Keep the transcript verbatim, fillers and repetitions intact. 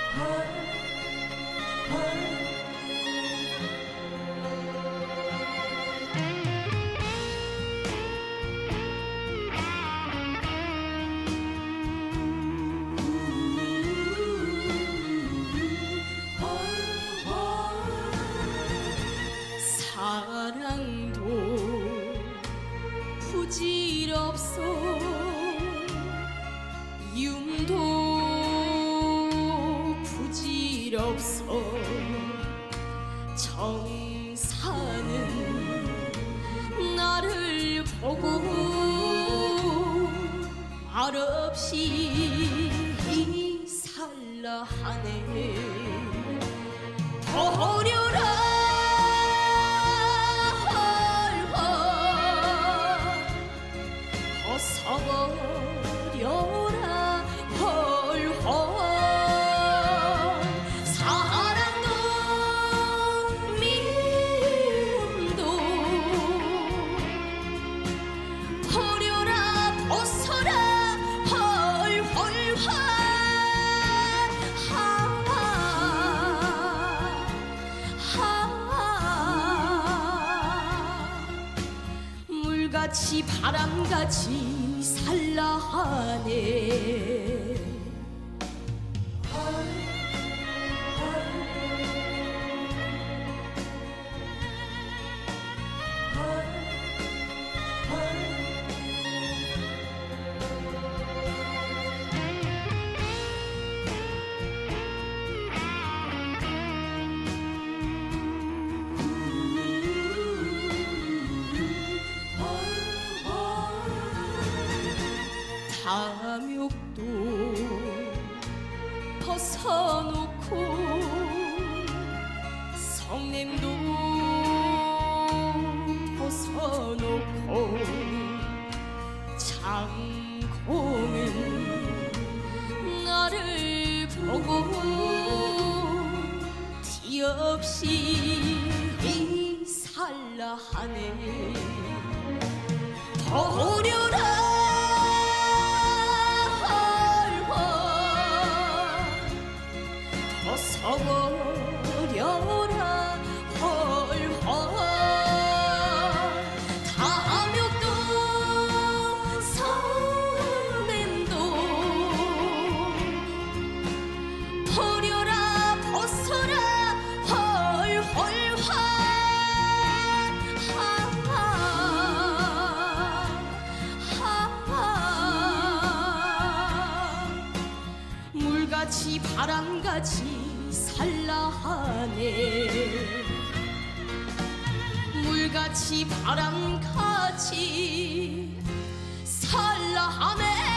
사랑도 부질없어 윤도 부질없어 정사는 나를 보고 말없이 살라 하네. 버려라 벗어버려라 헐헐. 사랑도 미움도 버려라 벗어라 헐헐헐. 물같이 바람같이 살라 하네. 탐욕도 벗어놓고 성냄도 벗어놓고 장공은 나를 보고 티없이 살라 하네. 버려라 벗어버려라 헐헐. 탐욕도 성냄도 버려라 벗어라 헐헐. 물같이 바람같이 살라 하네. 물같이 바람같이 살라 하네.